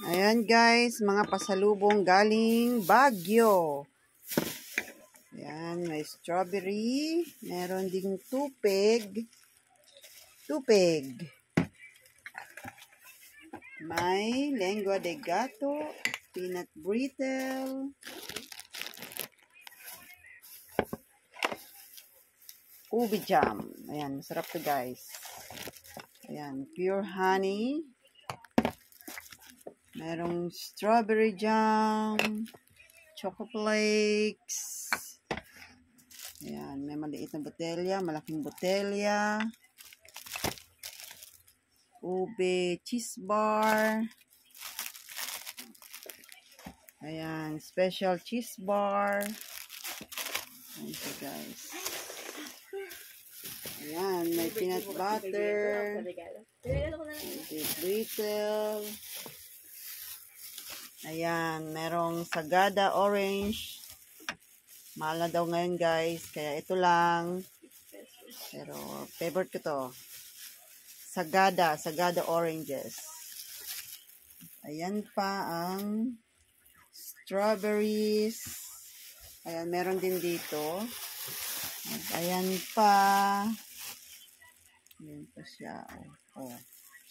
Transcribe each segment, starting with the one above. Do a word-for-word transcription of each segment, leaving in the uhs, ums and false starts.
Ayan guys, mga pasalubong galing Baguio. Ayan, may strawberry. Meron ding tupig. Tupig. May lengua de gato. Peanut brittle. Ubi jam. Ayan, masarap to guys. Ayan, pure honey. Merong strawberry jam, choco flakes. Ayan, may maliit na botelya, malaking botelya. Ube cheese bar. Ayan, special cheese bar. Ayan siya guys. Ayan, may peanut butter. May brittle. Ayan, merong Sagada orange. Mahal na daw ngayon guys, kaya ito lang. Pero favorite ko to. Sagada, Sagada oranges. Ayan pa ang strawberries. Ayan, meron din dito. At ayan pa. Ayan pa siya. Oh, oh.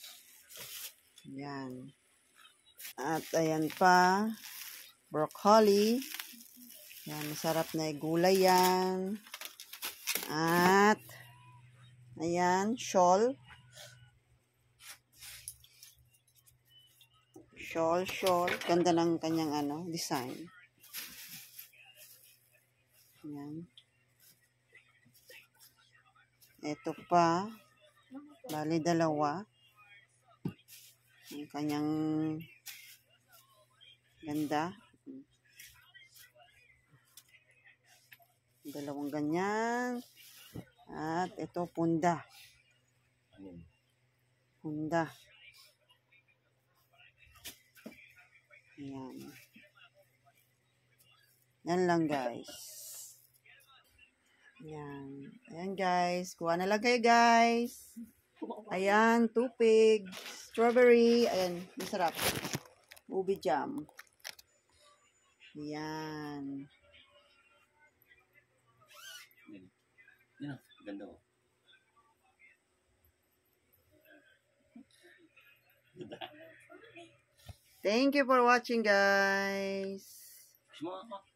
Ayan. At ayan pa, broccoli. Yan, masarap na gulay yan. At, ayan, shawl. Shawl, shawl. Ganda ng kanyang ano, design. Ayan. Ito pa, bali dalawa. Ang kanyang ganda. Dalawang ganyan. At ito, punda. Punda. Ayan. Yan lang guys. Ayan. Ayan guys. Kuha na lang kayo guys. Ayan, tupig. Strawberry. Ayan, masarap. Ubi jam. Ayan. Yan, ganda ko. Thank you for watching guys.